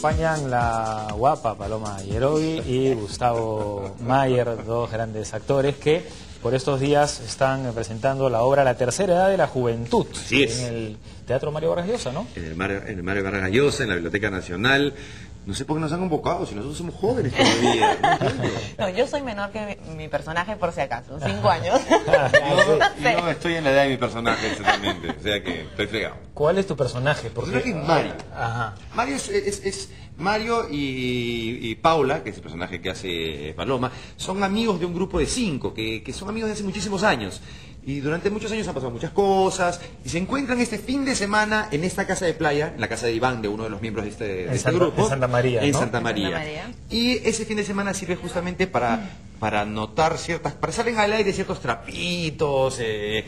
acompañan la guapa Paloma Yerovi y Gustavo Mayer, dos grandes actores que por estos días están presentando la obra La tercera edad de la juventud. Así es. En el Teatro Mario Vargas Llosa, ¿no? En el Mario Vargas Llosa, en la Biblioteca Nacional. No sé por qué nos han convocado, si nosotros somos jóvenes todavía. No, yo soy menor que mi personaje por si acaso, 5 años. Yo estoy en la edad de mi personaje exactamente, o sea que estoy fregado. ¿Cuál es tu personaje? Porque Mario. Ajá. Mario es Mario y Paula, que es el personaje que hace Paloma, son amigos de un grupo de 5, que son amigos de hace muchísimos años. Y durante muchos años han pasado muchas cosas, y se encuentran este fin de semana en esta casa de playa, en la casa de Iván, de uno de los miembros de este grupo. En Santa María, ¿no? En Santa María. Y ese fin de semana sirve justamente para notar para salen al aire ciertos trapitos,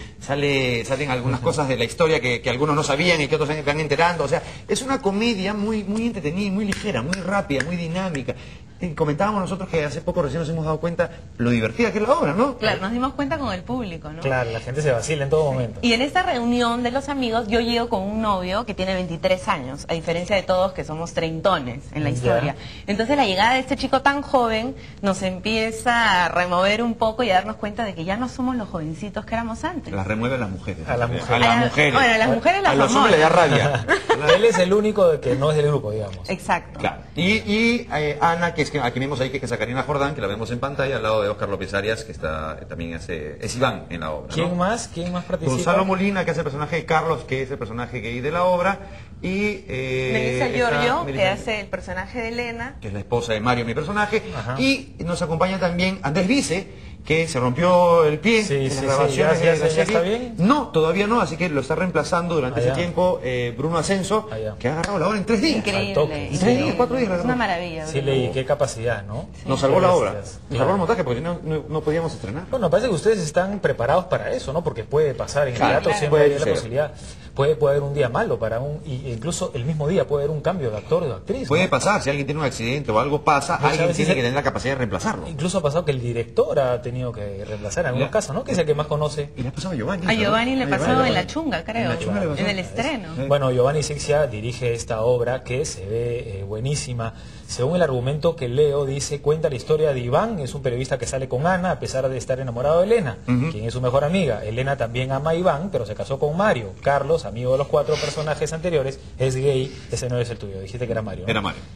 salen algunas cosas de la historia que algunos no sabían y que otros se van enterando. O sea, es una comedia muy entretenida, muy ligera, muy rápida, muy dinámica. Comentábamos nosotros que hace poco recién nos hemos dado cuenta lo divertida que es la obra, ¿no? Claro, nos dimos cuenta con el público, ¿no? Claro, la gente se vacila en todo momento. Y en esta reunión de los amigos yo llego con un novio que tiene 23 años, a diferencia de todos que somos treintones en la historia. Entonces la llegada de este chico tan joven nos empieza a remover un poco y a darnos cuenta de que ya no somos los jovencitos que éramos antes. Las remueve a las mujeres. A las mujeres. A las mujeres. Bueno, a las mujeres las a los hombres le da rabia. Él es el único que no es del grupo, digamos. Exacto. Claro. Y Ana, que es que aquí vemos ahí que es a Karina Jordán, que la vemos en pantalla, al lado de Óscar López Arias, que también es Iván en la obra, ¿no? ¿Quién más participa? Gonzalo Molina, que hace el personaje de Carlos, que es el personaje gay de la obra, y Melissa Giorgio, que hace el personaje de Elena, que es la esposa de Mario, mi personaje. Ajá. Y nos acompaña también Andrés Vice, que se rompió el pie en las grabaciones de la serie. ¿Ya está bien? No, todavía no, así que lo está reemplazando durante ese tiempo Bruno Ascenso, que ha agarrado la obra en 3 días. increíble. En 3 días, 4 días. Es una maravilla. Sí, leí, qué capacidad, ¿no? Sí. Nos salvó la obra, Gracias. nos salvó el montaje, porque no podíamos estrenar. Bueno, parece que ustedes están preparados para eso, ¿no? Porque puede pasar en el teatro, siempre puede hay la posibilidad. Puede haber un día malo y incluso el mismo día puede haber un cambio de actor o de actriz. Puede ¿no? pasar, si alguien tiene un accidente o algo pasa, alguien tiene que tener la capacidad de reemplazarlo. Incluso ha pasado que el director ha tenido que reemplazar en algunos casos, ¿no? Que es el que más conoce. Y le ha pasado a Giovanni. A Giovanni le pasó en La Chunga, creo, en el estreno. Bueno, Giovanni Sixia dirige esta obra que se ve buenísima. Según el argumento que leo, cuenta la historia de Iván, es un periodista que sale con Ana a pesar de estar enamorado de Elena, quien es su mejor amiga. Elena también ama a Iván, pero se casó con Mario. Carlos, amigo de los 4 personajes anteriores, es gay. Ese no es el tuyo, dijiste que era Mario, ¿no? Era Mario.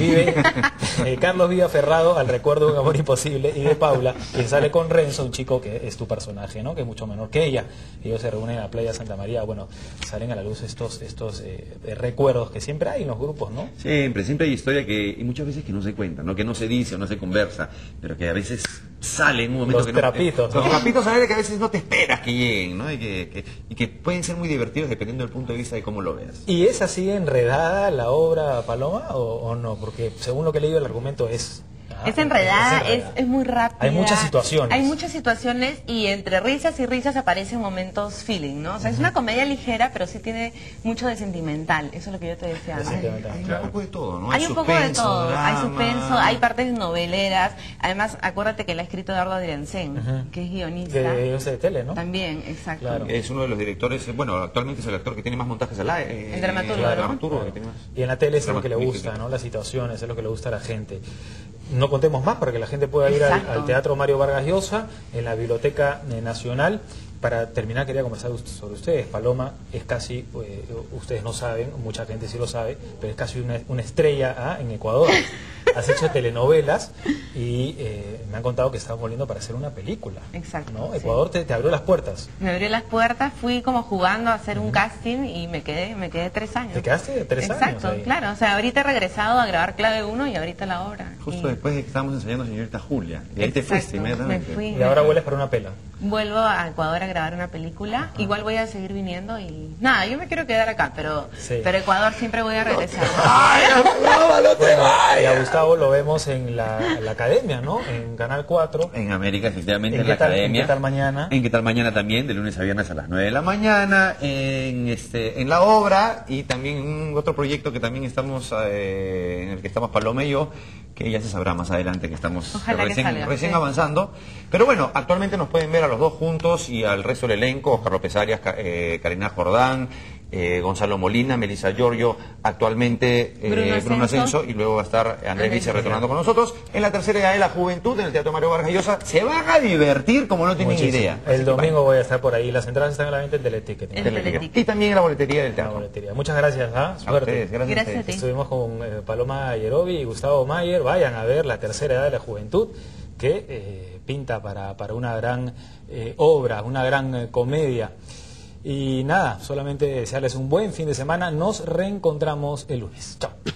Carlos vive aferrado al recuerdo de un amor imposible, y de Paula, quien sale con Renzo, un chico que es tu personaje, ¿no? Que es mucho menor que ella. Ellos se reúnen en la playa de Santa María. Bueno, salen a la luz estos recuerdos que siempre hay en los grupos, ¿no? Siempre hay historia y muchas veces que no se cuenta, ¿no? Que no se dice o no se conversa, pero que a veces salen en un momento los trapitos, ¿no? Los trapitos a ver que a veces no te esperas que lleguen, ¿no? Y que pueden ser muy divertidos dependiendo del punto de vista de cómo lo veas. ¿Y es así enredada la obra, Paloma, o no? Porque según lo que he leído el argumento es enredada, es muy rápida. Hay muchas situaciones. Hay muchas situaciones y entre risas y risas aparecen momentos feeling, ¿no? O sea, es una comedia ligera, pero sí tiene mucho de sentimental. Eso es lo que yo te decía. Hay un poco de todo, ¿no? Hay un poco de todo. Drama. Hay suspenso, hay partes noveleras. Además, acuérdate que la ha escrito Eduardo Adriancén, que es guionista. De tele, ¿no? También, exacto. Claro. Es uno de los directores, bueno, actualmente es el actor que tiene más montajes al aire. El dramaturgo, claro, ¿no? Dramaturgo que tiene más. Y en la tele es lo que le gusta, ¿no? Las situaciones, es lo que le gusta a la gente. No contemos más para que la gente pueda ir al Teatro Mario Vargas Llosa, en la Biblioteca Nacional. Para terminar, quería conversar sobre ustedes. Paloma es casi, ustedes no saben, mucha gente sí lo sabe, pero es casi una estrella en Ecuador. Has hecho telenovelas y me han contado que estás volviendo para hacer una película. Exacto. ¿No? Ecuador te abrió las puertas. Me abrió las puertas, fui como jugando a hacer un casting y me quedé 3 años. ¿Te quedaste 3 años? Exacto, claro. O sea, ahorita he regresado a grabar Clave 1 y ahorita la obra. Justo después de que estábamos ensayando Señorita Julia. Y ahí te fuiste inmediatamente. Me fui. Y ahora vuelves para una pela. Vuelvo a Ecuador a grabar una película. Igual voy a seguir viniendo y... Nada, yo me quiero quedar acá, pero Ecuador siempre voy a regresar. Y a Gustavo lo vemos en la Academia, ¿no? En Canal 4. En América, efectivamente, en la Academia. Academia. ¿En qué tal mañana? En qué tal mañana también, de lunes a viernes a las 9 de la mañana. En la obra y también en otro proyecto que también estamos, en el que estamos Paloma y yo, que ya se sabrá más adelante, que estamos recién avanzando. Pero bueno, actualmente nos pueden ver a los dos juntos y al resto del elenco, Óscar López Arias, Karina Jordán, Gonzalo Molina, Melissa Giorgio, actualmente Bruno Ascenso, y luego va a estar Andrés Vice retornando con nosotros. En la tercera edad de la juventud, en el Teatro Mario Vargas Llosa, se van a divertir como no tienen idea. El domingo voy a estar por ahí, las entradas están a la venta en Teleticket. Y también en la boletería del teatro. Muchas gracias, suerte. Gracias a ti. Estuvimos con Paloma Yerobi y Gustavo Mayer. Vayan a ver la tercera edad de la juventud, que pinta para una gran obra, una gran comedia. Y nada, solamente desearles un buen fin de semana. Nos reencontramos el lunes. Chao.